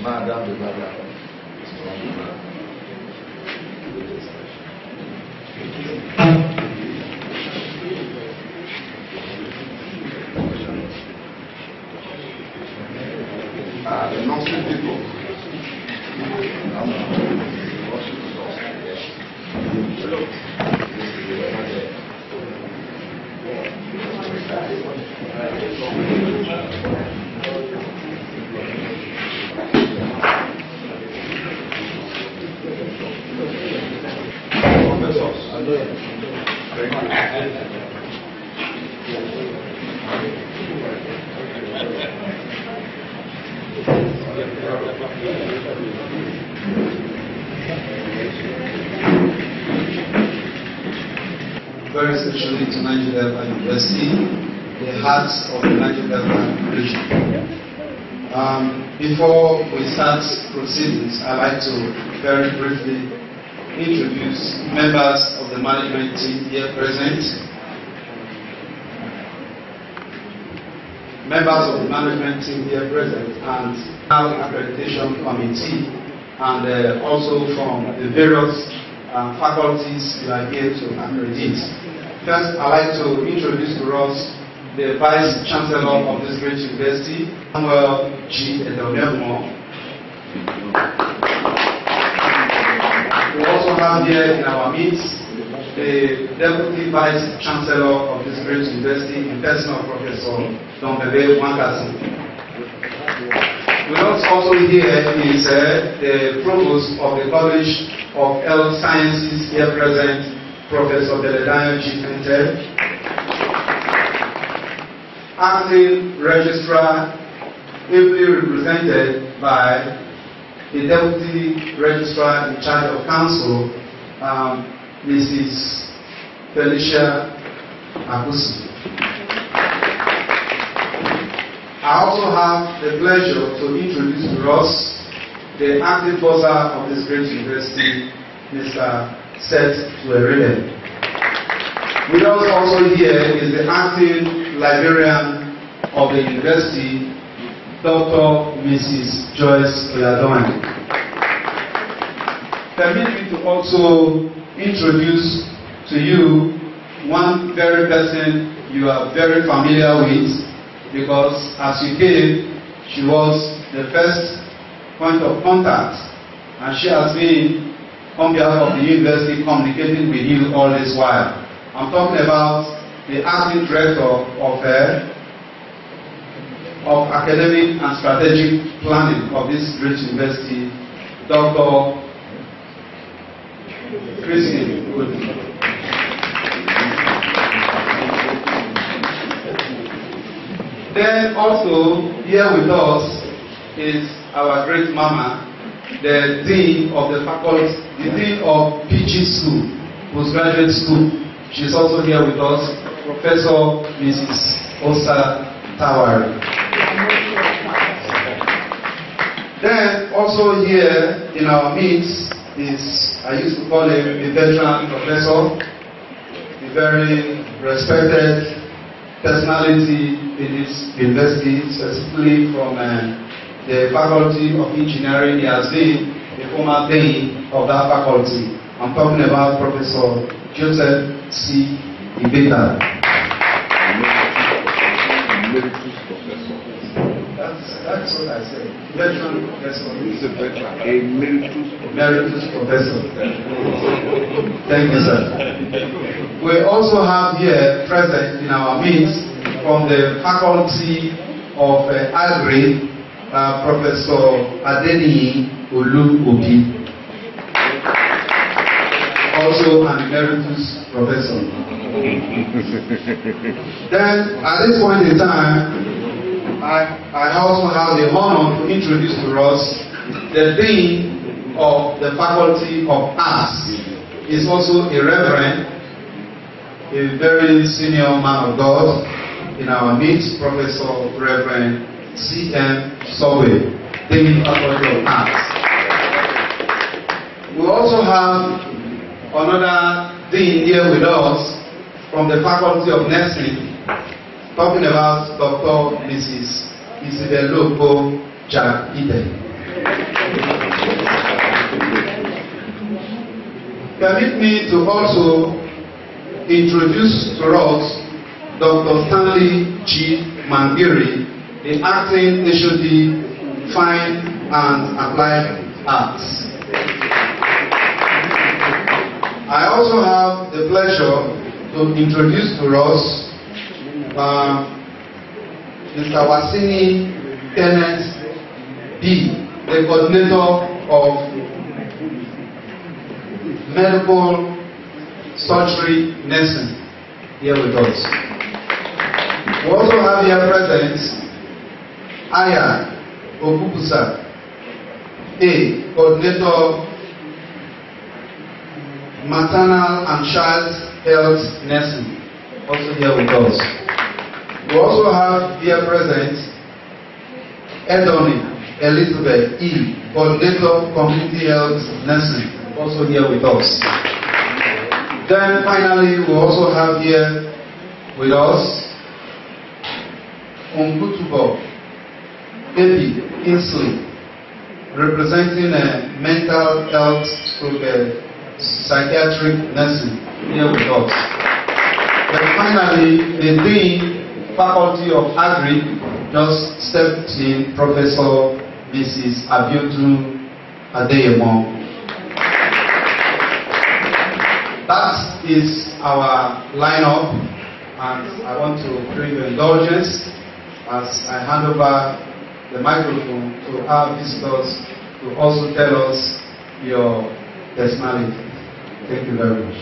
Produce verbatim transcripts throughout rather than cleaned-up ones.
Madame de Madame. Ah, the non people. Very especially to Nigeria University, the hearts of the Nigeria region. Um, before we start proceedings, I'd like to very briefly introduce members of the management team here present. Members of the management team here present and our Accreditation Committee, and uh, also from the various uh, faculties you are here to accredit. First, I'd like to introduce to us the Vice Chancellor of this great university, Samuel G. Edelmemo. We also have here in our midst the Deputy Vice Chancellor of this great university, in person of Professor Dombebe Wankasi. With us also here is uh, the Provost of the College of Health Sciences here present, Professor Beledayo Chifente. Acting Registrar, ably represented by the Deputy Registrar in charge of Council, um, Missus Felicia Akusi. I also have the pleasure to introduce to us the acting bursar of this great university, Mister Seth Tuerile. With us also here is the acting librarian of the university, Doctor Missus Joyce Oyadone. Permit me to also introduce to you one very person you are very familiar with, because as you came, she was the first point of contact, and she has been on behalf of the university communicating with you all this while. I'm talking about the acting director of, uh, of academic and strategic planning of this great university, Doctor Christine Wood. Then also here with us is our great mama, the Dean of the faculty, the Dean of P G School, Postgraduate School. She's also here with us, Professor Missus Osa Tawari. Then also here in our midst is, I used to call him a veteran professor, a very respected personality in this university, specifically from uh, the Faculty of Engineering. He has been the former dean of that faculty. I'm talking about Professor Joseph C. Ibeta. Emeritus professor. That's, that's what I said. Veteran professor. He's a veteran. Emeritus professor. Emeritus professor. Thank you, sir. We also have here present in our midst from the Faculty of uh, Agri, uh, Professor Adeniyi Olu-Obi, also an emeritus professor. Then, at this point in time, I, I also have the honor to introduce to us the Dean of the Faculty of Arts. Is also a reverend, a very senior man of God in our midst, Professor Reverend C M Sowe, Dean Faculty of Arts. We also have another Dean here with us from the Faculty of Nursing, talking about Doctor Missus Isibeloko Jack Ide. Permit me to also introduce to us Doctor Stanley G. Mangiri, the acting H O D, Fine and Applied Arts. I also have the pleasure to introduce to us uh, Mister Wasini Kenneth B., the coordinator of medical surgery nursing, here with us. We also have here present Aya Okubusa, a coordinator maternal and child health nursing, also here with us. We also have here present Edoni Elizabeth E., coordinator community health nursing, also here with us. Then finally, we also have here with us Onkutubo Ebi Inslee, representing a mental health stroke psychiatric nursing, here with us. Then finally, the Dean Faculty of Agri just stepped in, Professor Missus Abiodun Adeyemo. That is our lineup, and I want to bring your indulgence as I hand over the microphone to our visitors to also tell us your personality. Thank you very much.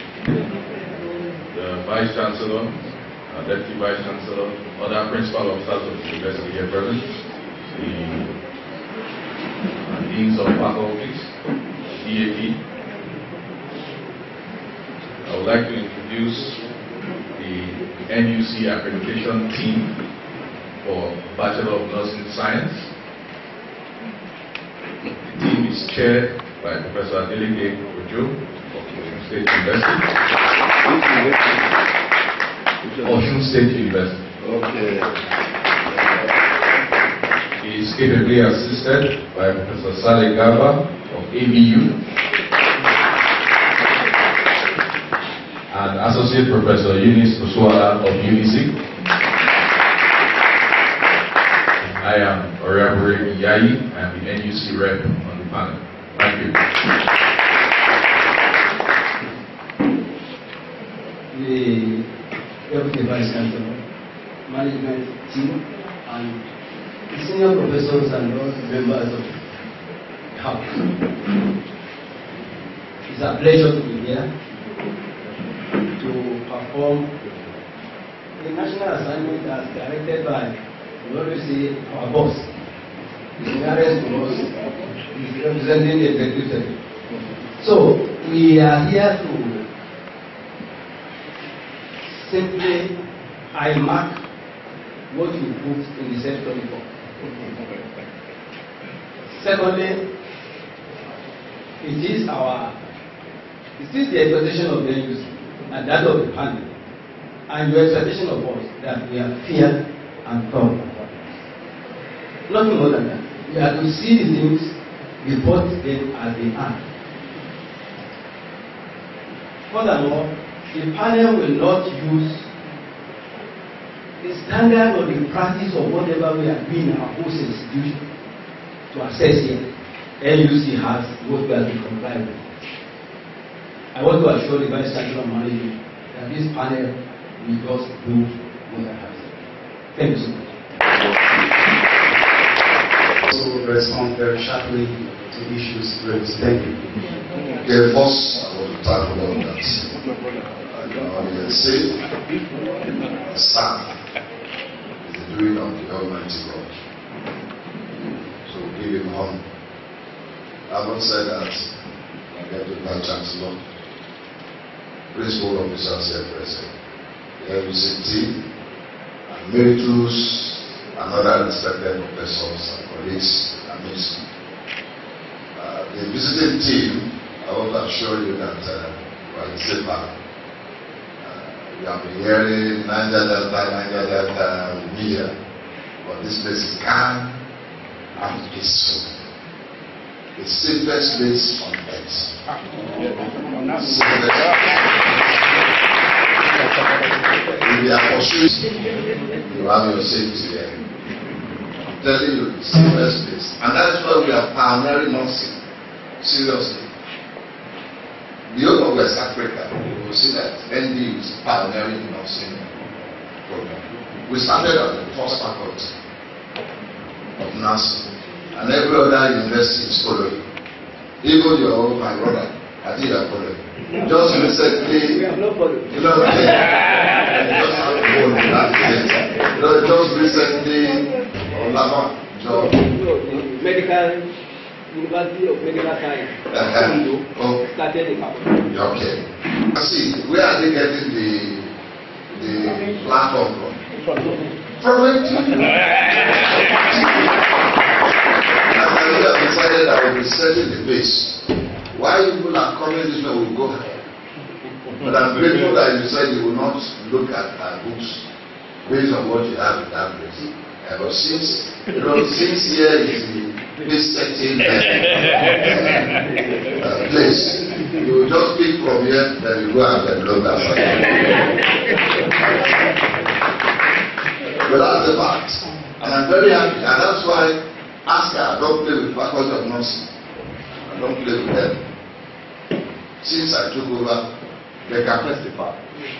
The Vice Chancellor, uh, Deputy Vice Chancellor, other principal officers of the university here present, the uh, Deans of Faculties, D A P. I would like to introduce the N U C Accreditation team for Bachelor of Nursing Science. The team is chaired by Professor Adeleke Ojo of Osun State University. Osun State University. Okay. He is ably assisted by Professor Saleh Gaba of A B U and Associate Professor Eunice Oswala of UNISIC. I am Oriabure Iyayi. I am the N U C rep on the panel. Thank you. The Deputy Vice Chancellor, Management Team, and the senior professors and all members of the House. It's a pleasure to be here to perform the national assignment as directed by, we always say, our boss. The nearest to us is representing the executive. So, we are here to simply I mark what you put in the set twenty-four. Secondly, it is our, it is the expectation of the N U C and that of the panel, and your expectation of us that we are fair and proud. Nothing more than that. We have to see the things, report them as they are. Furthermore, the panel will not use the standard or the practice of whatever we are doing in our own institution to assess here. N U C has what we have to comply with. I want to assure the Vice Chancellor of Management that this panel will just do what I have said. Thank you so much. Also respond very sharply to issues raised. Thank you. Okay, first, I want to tackle on that. I will say, the staff is the doing of the Almighty God. So give him honor. Having said that, I get to the Chancellor, principal officers here present, the N U C team, and emeritus, and other respected professors and colleagues and ministers. Uh, the visiting team, I want to assure you that uh, we are in safe path. We have been hearing Niger Delta, Niger Delta media, but this place is calm and peaceful. the safest place on earth. Safest. If you are pursuing, you have your safety there. I'm telling you, the safest place. And that's why we are pioneering nursing. Seriously. The whole of West Africa, you will see that N D U is pioneering nursing program. We started at the first faculty of nursing, and every other university is following. Even your own, my brother, I think you are following. Just recently, We have no problem. you know, just have to hold that place. You know, just recently, Olama, John. No, the medical, University of Medical Science, Oh, started the faculty. okay. See, where are they getting the the platform from? From it. As I have decided I will be setting the base. Why people are coming this way will go higher. But I'm grateful that you said you will not look at our books based on what you have in that place. Uh, but since you know, since here is the base setting uh, uh, place, you will just pick from here, then you go and develop that side. But that's the fact. And I'm very happy. And that's why ask her, I don't play with faculty of nursing. I don't play with them. Since I took over, they can testify.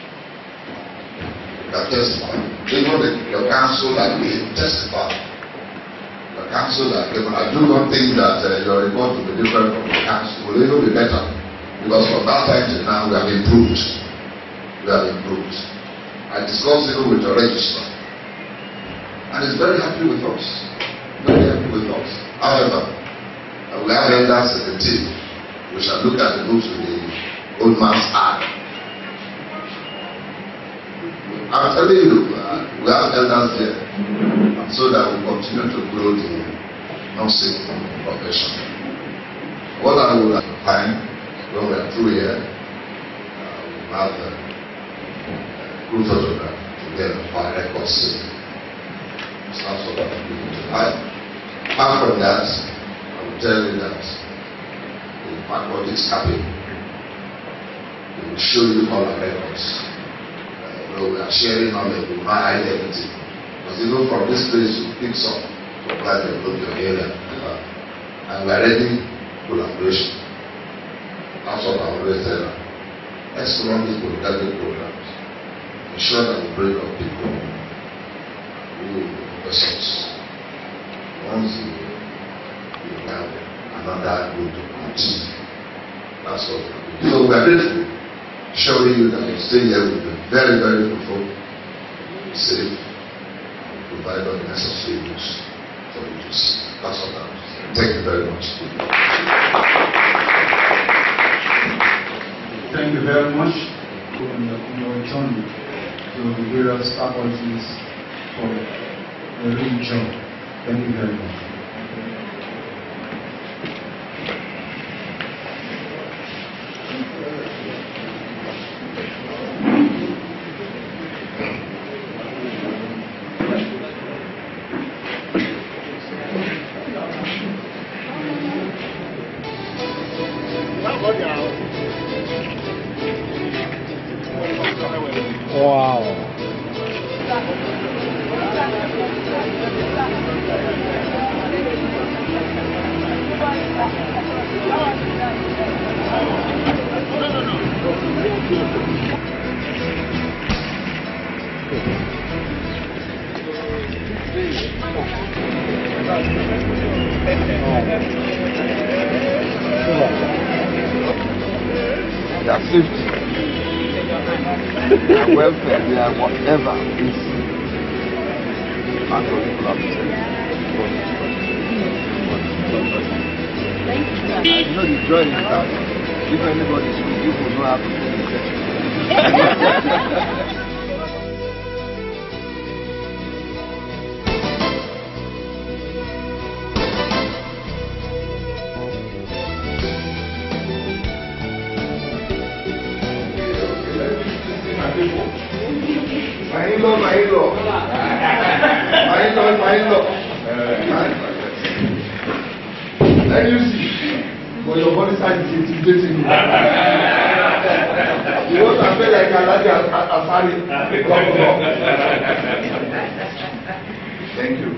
They can testify. Even the, your council that will testify. The council that came, I do not think that uh, your report will be different from the council. Will even be better. Because from that time to now, we have improved. We have improved. I discussed even with the registrar. And he's very happy with us. Very happy with us. However, uh, we have elders in the team. We shall look at the books with the old man's eye. I'm telling you, uh, we have elders there. And so that we continue to grow the nursing profession. What I would find when we are through here, uh, we have a good photograph together for our records. Apart from that, I will tell you that the faculty is happy. We will show you all our records. Uh, you know, we are sharing knowledge with my identity. Because even from this place, you pick some to apply to your area. Uh, and we are ready collaboration. That's what I always tell them. Let's run these polytechnic programs. Ensure that we bring up people who persons. Once you, you have another good team. That's what we do. So we are grateful, showing you that you stay here will be very, very fruitful, safe, and provide all the necessary books for you to see. That's what I am saying. Thank you very much. Thank you very much for your return to the various faculties for a real job. Thank you very much. Wow. Their safety, their welfare, their whatever is part of the collaboration. And you know the joy is that if anybody is with you, will know how to do it. My in-law, my in-law. My in-law, my in-law. N U C. but your body side is intimidating. You want to feel like Alaji Asari. Thank you.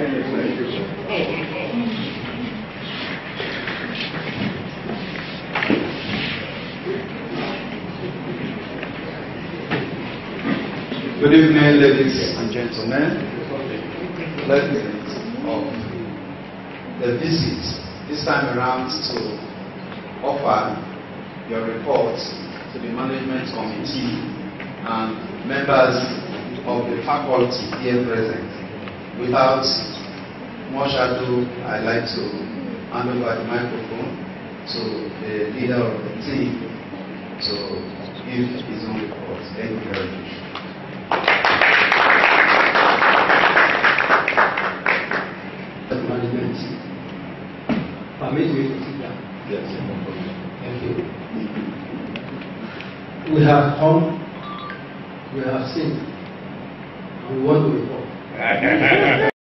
Good evening, ladies and gentlemen. President of the visit this time around to offer your report to the management committee and members of the faculty here present. Without much ado, I'd like to hand over the microphone to the leader of the team to give his own report. Thank you very much. Management team. Permit me to sit down. Yes. Thank you. We have come, we have seen, and we want to report.